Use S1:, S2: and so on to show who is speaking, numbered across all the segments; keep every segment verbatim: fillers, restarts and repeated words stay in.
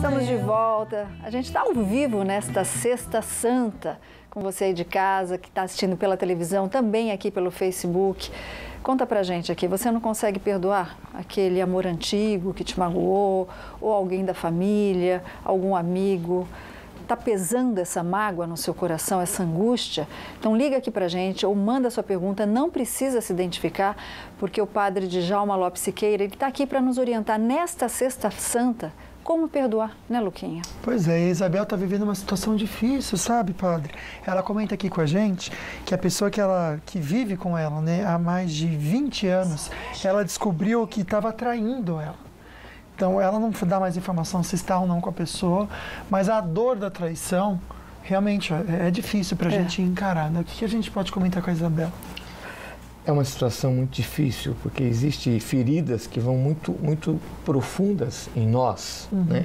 S1: estamos de volta. A gente está ao vivo nesta Sexta Santa, com você aí de casa, que está assistindo pela televisão, também aqui pelo Facebook. Conta pra gente aqui, você não consegue perdoar aquele amor antigo que te magoou, ou alguém da família, algum amigo? Está pesando essa mágoa no seu coração, essa angústia? Então liga aqui pra gente ou manda sua pergunta, não precisa se identificar, porque o padre Djalma Lopes Siqueira, ele está aqui para nos orientar nesta Sexta Santa como perdoar, né, Luquinha?
S2: Pois é, a Isabel está vivendo uma situação difícil, sabe, padre? Ela comenta aqui com a gente que a pessoa que, ela, que vive com ela, né, há mais de vinte anos, ela descobriu que estava traindo ela. Então, ela não dá mais informação se está ou não com a pessoa, mas a dor da traição, realmente, é, é difícil para a é. gente encarar, né? O que a gente pode comentar com a Isabel?
S3: É uma situação muito difícil, porque existem feridas que vão muito, muito profundas em nós, uhum. né?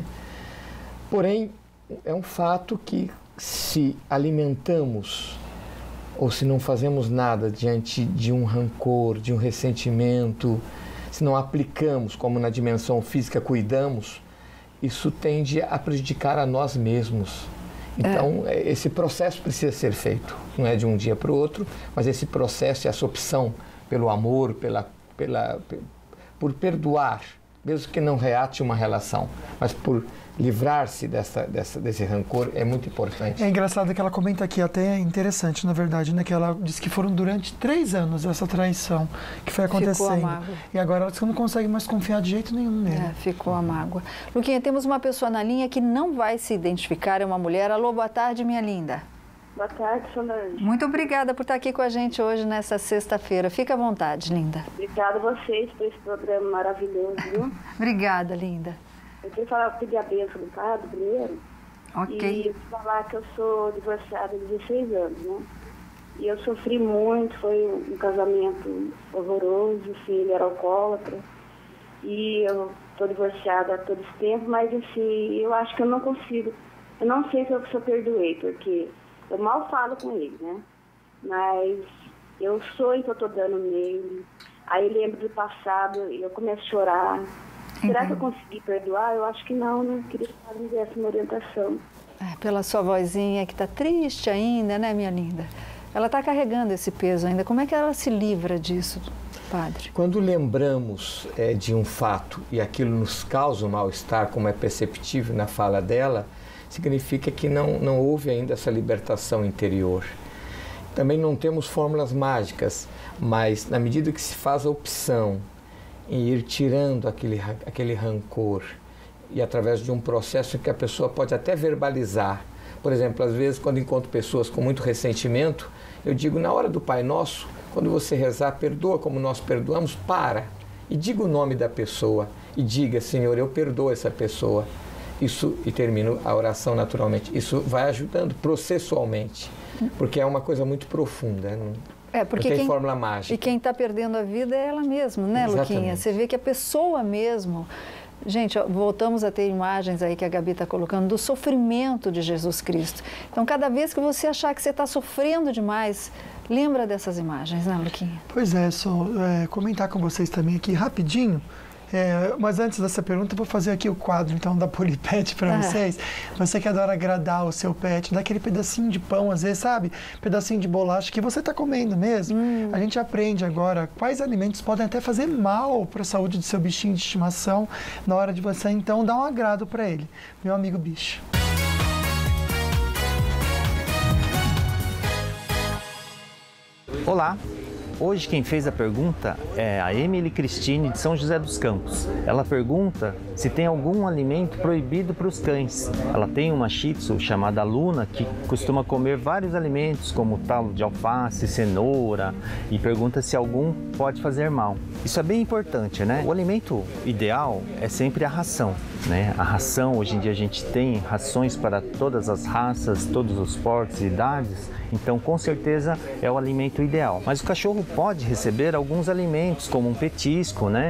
S3: Porém, é um fato que se alimentamos ou se não fazemos nada diante de um rancor, de um ressentimento, se não aplicamos, como na dimensão física cuidamos, isso tende a prejudicar a nós mesmos. Então, é. esse processo precisa ser feito. Não é de um dia para o outro, mas esse processo, essa opção pelo amor, pela, pela, por perdoar, mesmo que não reate uma relação, mas por livrar-se dessa, dessa, desse rancor é muito importante.
S2: É engraçado que ela comenta aqui, até é interessante, na verdade, né, que ela disse que foram durante três anos essa traição que foi acontecendo.
S1: Ficou a mágoa.
S2: E agora ela disse que não consegue mais confiar de jeito nenhum nele.
S1: É, ficou a mágoa. Luquinha, temos uma pessoa na linha que não vai se identificar, é uma mulher. Alô, boa tarde, minha linda.
S4: Boa tarde, Solange.
S1: Muito obrigada por estar aqui com a gente hoje nessa sexta-feira. Fica à vontade, linda.
S4: Obrigada a vocês por esse programa maravilhoso, viu?
S1: Obrigada, linda.
S4: Eu queria falar, pedir a bênção do padre primeiro.
S1: Ok.
S4: E falar que eu sou divorciada há dezesseis anos, né? E eu sofri muito, foi um casamento horroroso, assim, ele era alcoólatra. E eu estou divorciada há todo esse tempo, mas assim, eu acho que eu não consigo, eu não sei se eu, se eu perdoei, porque eu mal falo com ele, né? Mas eu sonho que eu estou dando nele, aí lembro do passado e eu começo a chorar. Será uhum. que eu consegui perdoar? Eu acho que não, né? Queria que ela me desse uma orientação.
S1: É, pela sua vozinha que está triste ainda, né, minha linda? Ela está carregando esse peso ainda. Como é que ela se livra disso, padre?
S3: Quando lembramos é, de um fato e aquilo nos causa um mal-estar, como é perceptível na fala dela, significa que não, não houve ainda essa libertação interior. Também não temos fórmulas mágicas, mas na medida que se faz a opção em ir tirando aquele, aquele rancor e através de um processo que a pessoa pode até verbalizar. Por exemplo, às vezes quando encontro pessoas com muito ressentimento, eu digo na hora do Pai Nosso, quando você rezar, perdoa como nós perdoamos, para e diga o nome da pessoa e diga, Senhor, eu perdoo essa pessoa. Isso, e termino a oração naturalmente, isso vai ajudando processualmente, porque é uma coisa muito profunda, não?
S1: É, porque
S3: não tem
S1: quem,
S3: fórmula mágica.
S1: E quem está perdendo a vida é ela mesma, né,
S3: Exatamente.
S1: Luquinha? Você vê que a pessoa mesmo... Gente, voltamos a ter imagens aí que a Gabi está colocando do sofrimento de Jesus Cristo. Então, cada vez que você achar que você está sofrendo demais, lembra dessas imagens, né, Luquinha?
S2: Pois é, só é, comentar com vocês também aqui rapidinho. É, mas antes dessa pergunta, eu vou fazer aqui o quadro então da Polipet para ah. vocês. Você que adora agradar o seu pet, dá aquele pedacinho de pão, às vezes, sabe? Pedacinho de bolacha que você está comendo mesmo. Hum. A gente aprende agora quais alimentos podem até fazer mal para a saúde do seu bichinho de estimação na hora de você, então, dar um agrado para ele. Meu amigo bicho.
S5: Olá! Hoje quem fez a pergunta é a Emily Cristine de São José dos Campos. Ela pergunta se tem algum alimento proibido para os cães. Ela tem uma Shih Tzu chamada Luna que costuma comer vários alimentos como talo de alface, cenoura e pergunta se algum pode fazer mal. Isso é bem importante, né? O alimento ideal é sempre a ração, né? A ração, hoje em dia a gente tem rações para todas as raças, todos os portes e idades, então com certeza é o alimento ideal. Mas o cachorro pode receber alguns alimentos, como um petisco, né?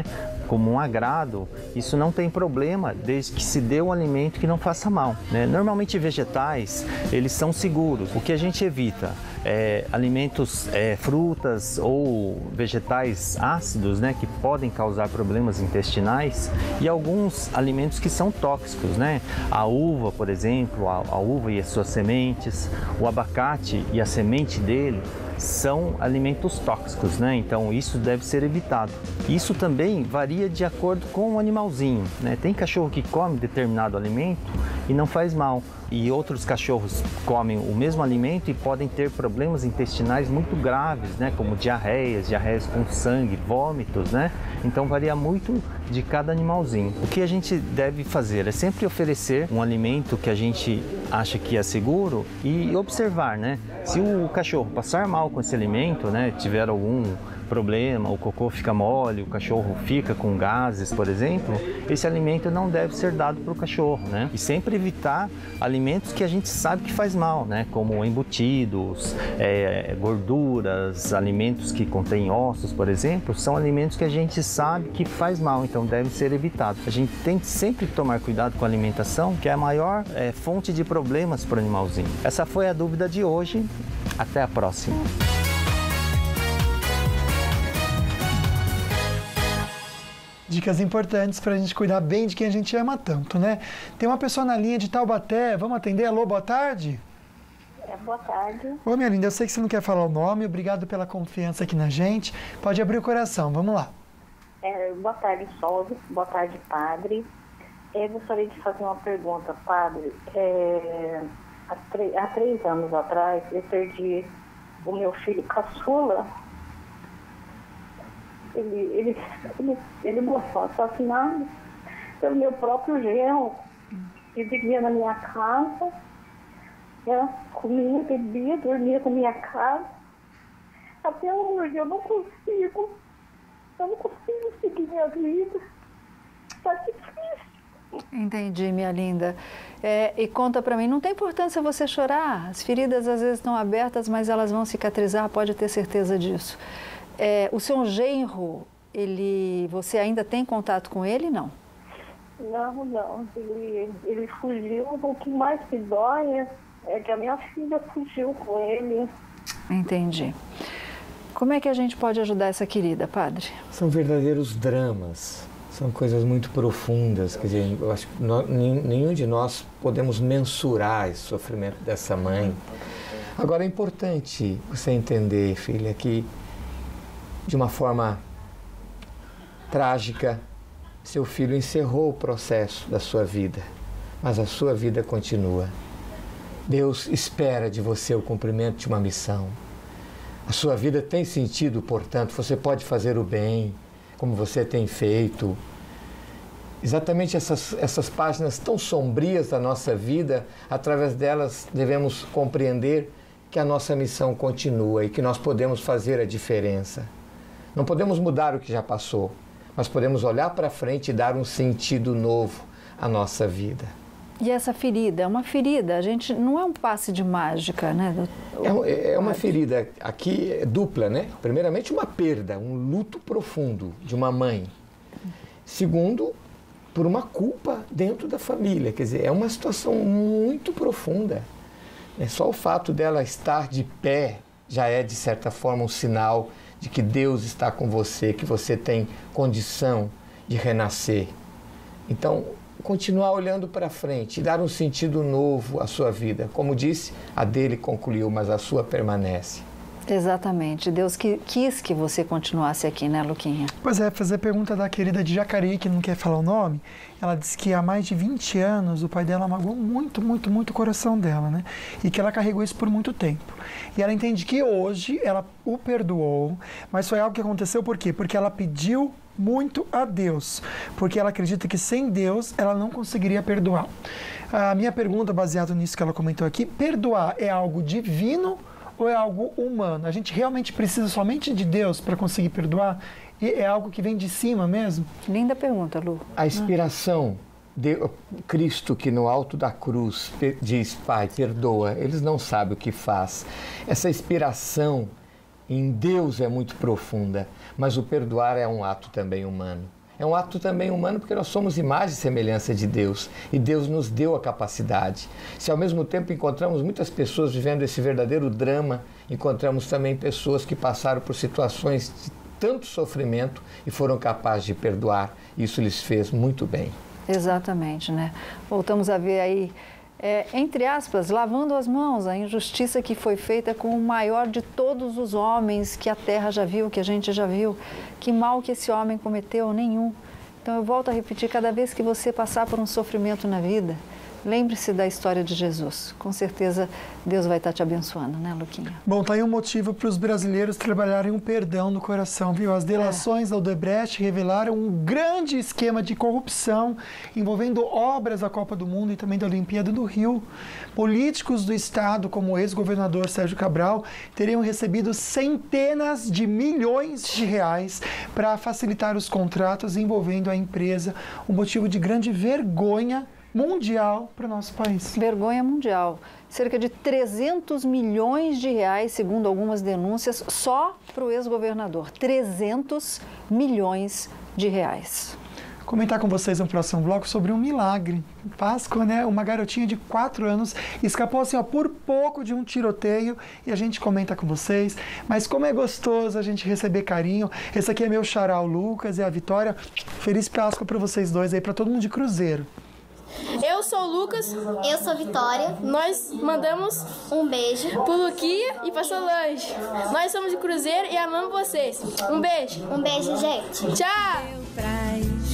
S5: como um agrado, isso não tem problema, desde que se dê um alimento que não faça mal, né? Normalmente vegetais, eles são seguros. O que a gente evita é alimentos, é, frutas ou vegetais ácidos, né, que podem causar problemas intestinais, e alguns alimentos que são tóxicos, né? A uva, por exemplo, a, a uva e as suas sementes, o abacate e a semente dele, são alimentos tóxicos, né? Então isso deve ser evitado. Isso também varia de acordo com o animalzinho, né? Tem cachorro que come determinado alimento e não faz mal, e outros cachorros comem o mesmo alimento e podem ter problemas intestinais muito graves, né? Como diarreias, diarreias com sangue, vômitos, né? Então varia muito de cada animalzinho. O que a gente deve fazer é sempre oferecer um alimento que a gente acha que é seguro e observar, né? Se o cachorro passar mal com esse alimento, né? Tiver algum problema, o cocô fica mole, o cachorro fica com gases, por exemplo, esse alimento não deve ser dado para o cachorro, né? E sempre evitar alimentos que a gente sabe que faz mal, né? Como embutidos, é, gorduras, alimentos que contêm ossos, por exemplo, são alimentos que a gente sabe que faz mal, então devem ser evitados. A gente tem que sempre tomar cuidado com a alimentação, que é a maior é, fonte de problemas para o animalzinho. Essa foi a dúvida de hoje. Até a próxima.
S2: Dicas importantes para a gente cuidar bem de quem a gente ama tanto, né? Tem uma pessoa na linha de Taubaté, vamos atender? Alô, boa tarde?
S6: É, boa tarde.
S2: Ô, minha linda, eu sei que você não quer falar o nome, obrigado pela confiança aqui na gente. Pode abrir o coração, vamos lá.
S6: É, boa tarde, Solve. Boa tarde, padre. Eu gostaria de fazer uma pergunta, padre. É, há, há três anos atrás, eu perdi o meu filho caçula. Ele, ele, ele, ele morreu assassinado pelo meu próprio genro, que vivia na minha casa, né? Comia, bebia, dormia na minha casa. Até hoje eu não consigo, eu não consigo seguir minha vida. Está difícil.
S1: Entendi, minha linda. É, e conta pra mim, não tem importância você chorar. As feridas às vezes estão abertas, mas elas vão cicatrizar, pode ter certeza disso. É, o seu genro, ele, você ainda tem contato com ele, não?
S6: Não, não. Ele, ele fugiu. O que mais me dói é que a minha filha fugiu com ele.
S1: Entendi. Como é que a gente pode ajudar essa querida, padre?
S3: São verdadeiros dramas. São coisas muito profundas. Quer dizer, eu acho que nós, nenhum de nós podemos mensurar esse sofrimento dessa mãe. Agora, é importante você entender, filha, que de uma forma trágica, seu filho encerrou o processo da sua vida, mas a sua vida continua. Deus espera de você o cumprimento de uma missão. A sua vida tem sentido, portanto, você pode fazer o bem, como você tem feito. Exatamente essas, essas páginas tão sombrias da nossa vida, através delas devemos compreender que a nossa missão continua e que nós podemos fazer a diferença. Não podemos mudar o que já passou, mas podemos olhar para frente e dar um sentido novo à nossa vida.
S1: E essa ferida, é uma ferida, a gente não é um passe de mágica, né?
S3: É, é uma ferida aqui dupla, né? Primeiramente, uma perda, um luto profundo de uma mãe. Segundo, por uma culpa dentro da família, quer dizer, é uma situação muito profunda. É só o fato dela estar de pé já é, de certa forma, um sinal de que Deus está com você, que você tem condição de renascer. Então, continuar olhando para frente, dar um sentido novo à sua vida. Como disse, a dele concluiu, mas a sua permanece.
S1: Exatamente. Deus que, quis que você continuasse aqui, né, Luquinha?
S2: Pois é, fazer a pergunta da querida de Jacareí, que não quer falar o nome. Ela disse que há mais de vinte anos o pai dela magoou muito, muito, muito o coração dela, né? E que ela carregou isso por muito tempo. E ela entende que hoje ela o perdoou, mas foi algo que aconteceu por quê? Porque ela pediu muito a Deus, porque ela acredita que sem Deus ela não conseguiria perdoar. A minha pergunta, baseada nisso que ela comentou aqui, perdoar é algo divino ou é algo humano? A gente realmente precisa somente de Deus para conseguir perdoar? E é algo que vem de cima mesmo?
S1: Linda pergunta, Lu.
S3: A inspiração de Cristo, que no alto da cruz diz, Pai, perdoa, eles não sabem o que faz. Essa inspiração em Deus é muito profunda, mas o perdoar é um ato também humano. É um ato também humano porque nós somos imagem e semelhança de Deus e Deus nos deu a capacidade. Se ao mesmo tempo encontramos muitas pessoas vivendo esse verdadeiro drama, encontramos também pessoas que passaram por situações de tanto sofrimento e foram capazes de perdoar. Isso lhes fez muito bem.
S1: Exatamente, né? Voltamos a ver aí, é, entre aspas, lavando as mãos, a injustiça que foi feita com o maior de todos os homens que a terra já viu, que a gente já viu. Que mal que esse homem cometeu? Nenhum. Então eu volto a repetir, cada vez que você passar por um sofrimento na vida, lembre-se da história de Jesus. Com certeza Deus vai estar te abençoando, né, Luquinha?
S2: Bom, tá aí um motivo para os brasileiros trabalharem um perdão no coração, viu? As delações da Odebrecht revelaram um grande esquema de corrupção envolvendo obras da Copa do Mundo e também da Olimpíada do Rio. Políticos do Estado, como o ex-governador Sérgio Cabral, teriam recebido centenas de milhões de reais para facilitar os contratos envolvendo a empresa. Um motivo de grande vergonha mundial para o nosso país.
S1: Vergonha mundial. Cerca de trezentos milhões de reais, segundo algumas denúncias, só para o ex-governador. trezentos milhões de reais.
S2: Comentar com vocês no próximo bloco sobre um milagre. Páscoa, né? Uma garotinha de quatro anos escapou assim, ó, por pouco de um tiroteio e a gente comenta com vocês. Mas como é gostoso a gente receber carinho. Esse aqui é meu xará, o Lucas, e a Vitória. Feliz Páscoa para vocês dois aí, para todo mundo de Cruzeiro.
S7: Eu sou o Lucas.
S8: Eu sou a Vitória.
S7: Nós mandamos
S8: um beijo
S7: pro Luquinha e pra Solange. Nós somos de Cruzeiro e amamos vocês. Um beijo.
S8: Um beijo, gente.
S7: Tchau.